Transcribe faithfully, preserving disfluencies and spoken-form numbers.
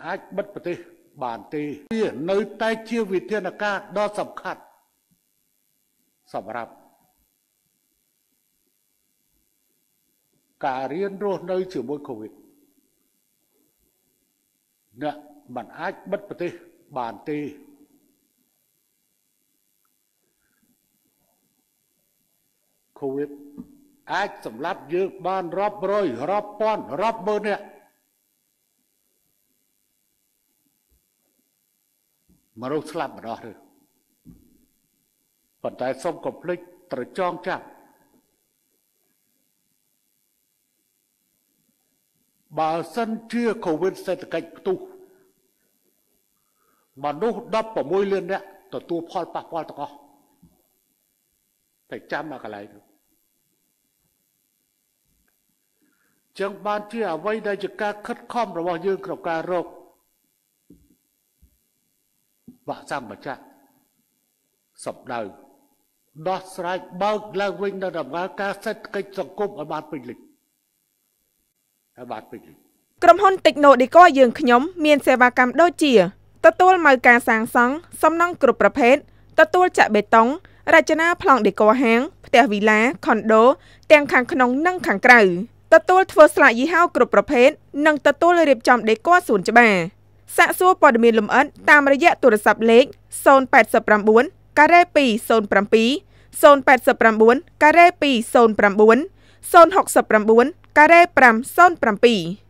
អាចបិទប្រទេសបានទេវានៅតែជាវិធានការដ៏សំខាន់សម្រាប់ការរៀនរស់នៅជាមួយកូវីដអ្នកមិនអាចបិទប្រទេសបានទេកូវីដអាចសម្លាប់យើងបានរាប់រយរាប់ពាន់រាប់ម៉ឺននាក់មនុស្សស្លាប់ម្ដងទេប៉ុន្តែសូមកុំភ្លេចត្រចងចាំបើសិនជាកូវីដសេដ្ឋកិច្ចផ្ទុះមនុស្សដប់ប្រាំមួយលាននាក់ទទួលផលប៉ះពាល់ទាំងអស់តែចាំមកកន្លែងនោះចឹងបានជាអ្វីដែលជាការខិតខំរបស់យើងក្នុងការរកវាក់សម្បជៈសម្ដៅដោះស្រាយបើកឡើងវិញនៅដំណើរការសេដ្ឋកិច្ចសង្គមឲ្យបានពេញលេញឲ្យបានពេញលេញក្រុមហ៊ុន Technodecor យើងខ្ញុំមានសេវាកម្មដូចជាទទួលម៉ៅការសាងសង់សំណង់គ្រប់ប្រភេទទទួលចាក់បេតុងរចនាប្លង់ដេក័រហាងផ្ទះវីឡាខុនដូទាំងខាងក្នុងនិងខាងក្រៅទទួលធ្វើស្លាកយីហោគ្រប់ប្រភេទនិងទទួលរៀបចំដេក័រសួនច្បារសាកសួរព័ត៌មានលម្អិតតាមរយៈទូរស័ព្ទលេខศูนย์ แปด เก้า ការ៉េ ពីរ ศูนย์ เจ็ด ศูนย์ แปด เก้า ការ៉េ ពីរ ศูนย์ เจ็ด ศูนย์ หก เก้า ការ៉េ ห้า ศูนย์ เจ็ด